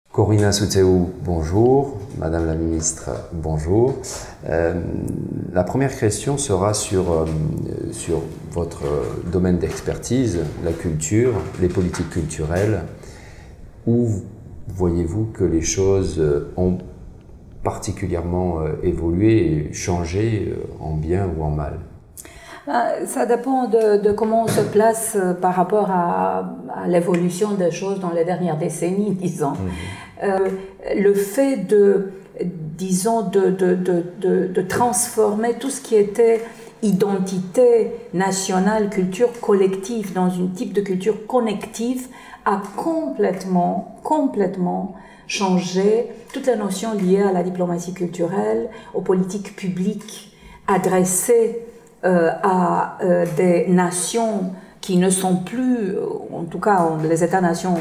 Corina Souteou, bonjour. Madame la ministre, bonjour. La première question sera sur votre domaine d'expertise, la culture, les politiques culturelles. Où voyez-vous que les choses ont particulièrement évolué et changé en bien ou en mal? Ça dépend de comment on se place par rapport à l'évolution des choses dans les dernières décennies, disons. Le fait disons, de transformer tout ce qui était identité nationale, culture collective, dans une type de culture connective, a complètement changé toutes les notions liées à la diplomatie culturelle, aux politiques publiques adressées à des nations qui ne sont plus, en tout cas les États-nations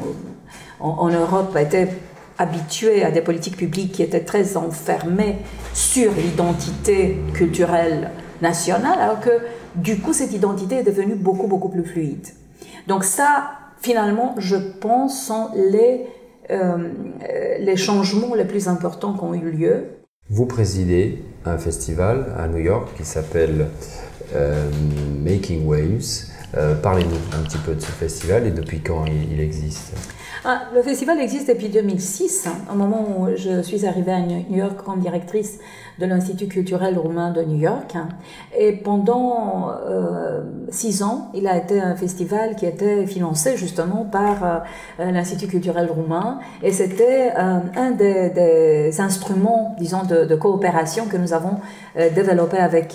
en Europe étaient habitués à des politiques publiques qui étaient très enfermées sur l'identité culturelle nationale, alors que du coup cette identité est devenue beaucoup plus fluide. Donc ça, finalement, je pense, sont les changements les plus importants qui ont eu lieu. Vous présidez un festival à New York qui s'appelle Making Waves. Parlez-nous un petit peu de ce festival et depuis quand il existe. Le festival existe depuis 2006, au moment où je suis arrivée à New York comme directrice de l'Institut culturel roumain de New York. Et pendant 6 ans, il a été un festival qui était financé justement par l'Institut culturel roumain. Et c'était un des instruments, disons, de coopération que nous avons développé avec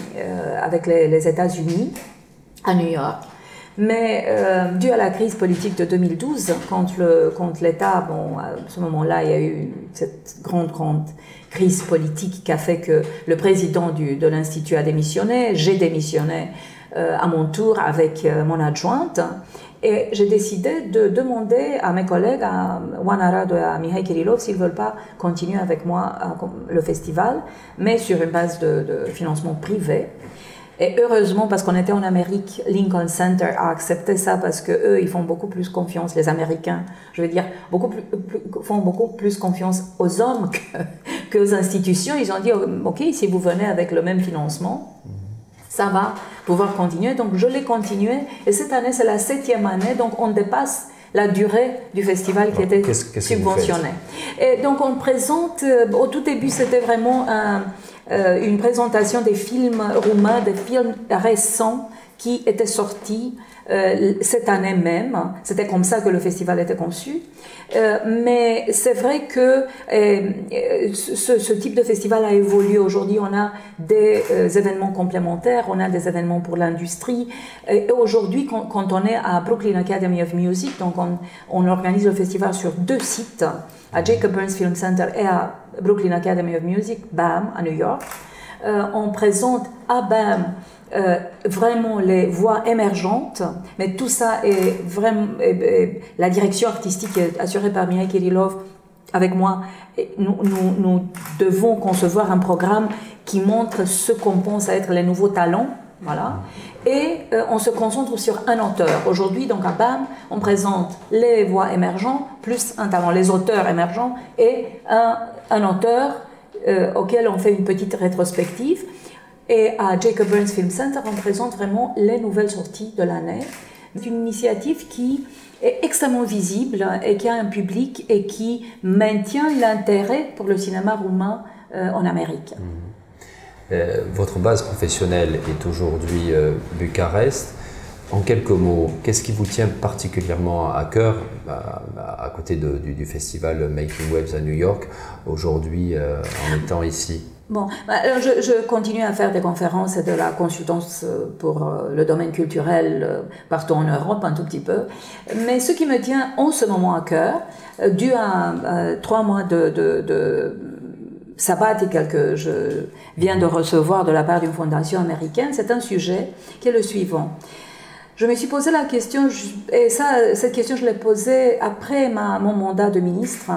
les États-Unis à New York. Mais dû à la crise politique de 2012, quand l'État, à ce moment-là, il y a eu cette grande crise politique qui a fait que le président de l'Institut a démissionné, j'ai démissionné à mon tour avec mon adjointe, et j'ai décidé de demander à mes collègues, à Oana Radu et à Mihai Kirilov, s'ils ne veulent pas continuer avec moi le festival, mais sur une base de financement privé. Et heureusement, parce qu'on était en Amérique, Lincoln Center a accepté ça parce que eux, ils font beaucoup plus confiance, les Américains, je veux dire, font beaucoup plus confiance aux hommes qu'aux institutions. Ils ont dit, OK, si vous venez avec le même financement, ça va pouvoir continuer. Donc, je l'ai continué. Et cette année, c'est la 7e année, donc on dépasse la durée du festival qui était subventionné. Et donc, on présente, au tout début, c'était vraiment une présentation des films roumains, des films récents qui étaient sortis cette année même. C'était comme ça que le festival était conçu. Mais c'est vrai que ce type de festival a évolué. Aujourd'hui, on a des événements complémentaires, on a des événements pour l'industrie. Et aujourd'hui, quand on est à Brooklyn Academy of Music, donc on organise le festival sur 2 sites, à Jacob Burns Film Center et à Brooklyn Academy of Music, BAM, à New York. On présente à BAM vraiment les voix émergentes, mais tout ça est vraiment la direction artistique est assurée par Mihai Kirilov avec moi. Nous devons concevoir un programme qui montre ce qu'on pense être les nouveaux talents, voilà. Et on se concentre sur un auteur. Aujourd'hui, donc à BAM, on présente les voix émergentes plus un talent, les auteurs émergents et un auteur auquel on fait une petite rétrospective. Et à Jacob Burns Film Center, on présente vraiment les nouvelles sorties de l'année. C'est une initiative qui est extrêmement visible et qui a un public et qui maintient l'intérêt pour le cinéma roumain en Amérique. Votre base professionnelle est aujourd'hui Bucarest. En quelques mots, qu'est-ce qui vous tient particulièrement à cœur à côté du festival Making Waves à New York, aujourd'hui en étant ici? Bon, alors je continue à faire des conférences et de la consultance pour le domaine culturel partout en Europe, un tout petit peu. Mais ce qui me tient en ce moment à cœur, dû à 3 mois de sabbatical que je viens de recevoir de la part d'une fondation américaine, c'est un sujet qui est le suivant. Je me suis posé la question, et cette question je l'ai posée après mon mandat de ministre,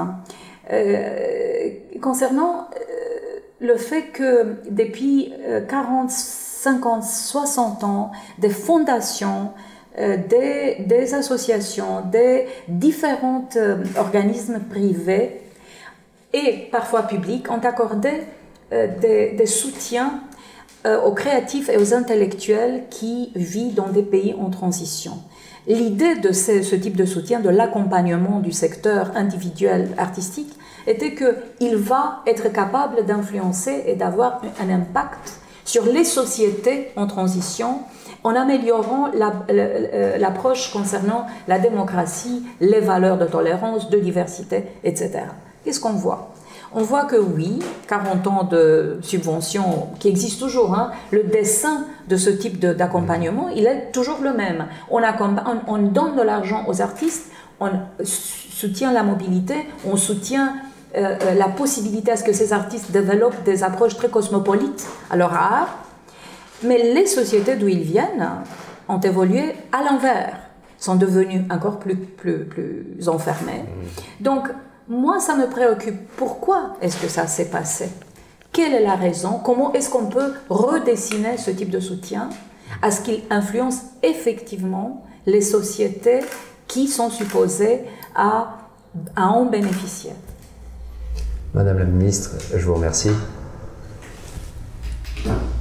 concernant le fait que depuis 40, 50, 60 ans, des fondations des associations, des différents organismes privés et parfois publics ont accordé des soutiens aux créatifs et aux intellectuels qui vivent dans des pays en transition. L'idée de ce type de soutien, de l'accompagnement du secteur individuel artistique, était qu'il va être capable d'influencer et d'avoir un impact sur les sociétés en transition en améliorant l'approche concernant la démocratie, les valeurs de tolérance, de diversité, etc. Qu'est-ce qu'on voit? On voit que oui, 40 ans de subventions qui existent toujours, hein, le dessin de ce type d'accompagnement, il est toujours le même. On donne de l'argent aux artistes, on soutient la mobilité, on soutient la possibilité à ce que ces artistes développent des approches très cosmopolites à leur art, mais les sociétés d'où ils viennent ont évolué à l'envers, sont devenues encore plus enfermées. Donc, moi, ça me préoccupe. Pourquoi est-ce que ça s'est passé? Quelle est la raison? Comment est-ce qu'on peut redessiner ce type de soutien à ce qu'il influence effectivement les sociétés qui sont supposées à en bénéficier? Madame la ministre, je vous remercie.